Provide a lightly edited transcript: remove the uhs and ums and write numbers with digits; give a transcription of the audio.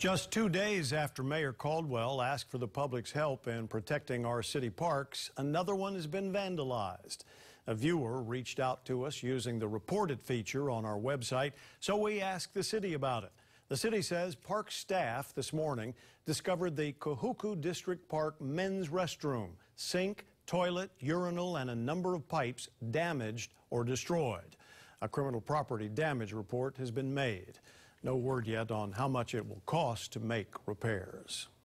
Just 2 days after Mayor Caldwell asked for the public's help in protecting our city parks, another one has been vandalized. A viewer reached out to us using the reported feature on our website, so we asked the city about it. The city says park staff this morning discovered the Kahuku District Park men's restroom, sink, toilet, urinal, and a number of pipes damaged or destroyed. A criminal property damage report has been made. No word yet on how much it will cost to make repairs.